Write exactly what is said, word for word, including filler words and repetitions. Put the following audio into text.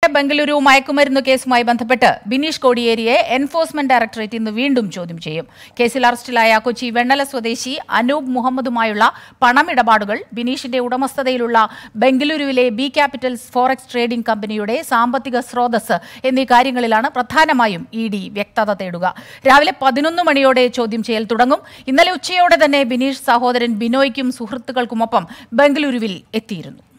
ബംഗളൂരു മയക്കുമരുന്ന് കേസുമായി ബന്ധപ്പെട്ട് ബിനീഷ് കോടിയേരിയെ എൻഫോഴ്സ്മെന്റ് ഡയറക്ടറേറ്റ് ഇന്ന് വീണ്ടും ചോദ്യം ചെയ്യും. കേസിൽ അറസ്റ്റിലായ കൊച്ചി വെണ്ണല സ്വദേശി അനൂപ് മുഹമ്മദുമായുള്ള പണമിടപാടുകൾ, ബിനീഷിന്റെ ഉടമസ്ഥതയിലുള്ള ബംഗളൂരുവിലെ ബി ക്യാപിറ്റൽസ് ഫോറക്സ് ട്രേഡിംഗ് കമ്പനിയുടെ സാമ്പത്തിക സ്രോതസ് എന്നീ കാര്യങ്ങളിലാണ് പ്രധാനമായും ഇ ഡി വ്യക്തത തേടുക. രാവിലെ പതിനൊന്ന് മണിയോടെ ചോദ്യം ചെയ്യൽ തുടങ്ങും. ഇന്നലെ ഉച്ചയോടെ തന്നെ ബിനീഷ് സഹോദരൻ ബിനോയ്ക്കും സുഹൃത്തുക്കൾക്കുമൊപ്പം ബംഗളൂരുവിൽ എത്തിയിരുന്നു.